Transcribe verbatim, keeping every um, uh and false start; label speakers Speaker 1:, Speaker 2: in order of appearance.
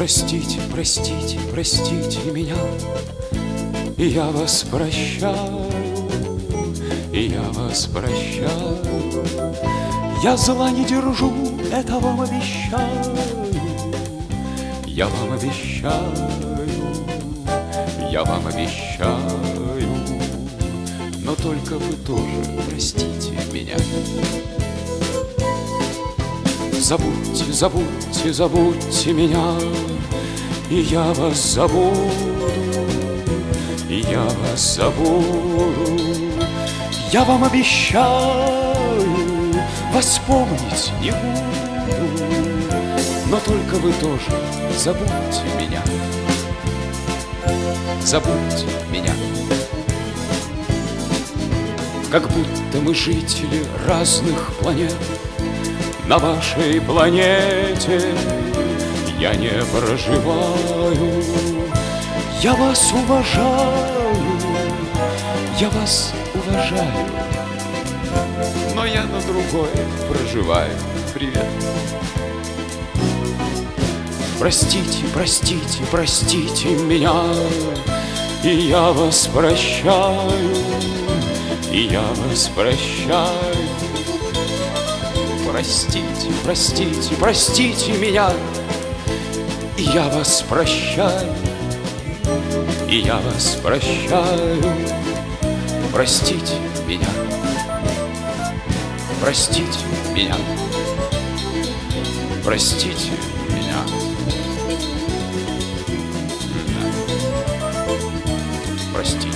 Speaker 1: Простите, простите, простите меня, и я вас прощаю, и я вас прощаю. Я зла не держу, это вам обещаю, я вам обещаю, я вам обещаю. Но только вы тоже простите меня. Забудьте, забудьте, забудьте меня, и я вас забуду, и я вас забуду. Я вам обещаю, вас помнить не буду, но только вы тоже забудьте меня, забудьте меня. Как будто мы жители разных планет, на вашей планете я не проживаю. Я вас уважаю, я вас уважаю, но я на другой проживаю. Привет. Простите, простите, простите меня, и я вас прощаю, и я вас прощаю. Простите, простите, простите меня, и я вас прощаю, и я вас прощаю. Простите меня, простите меня, простите меня. Простите.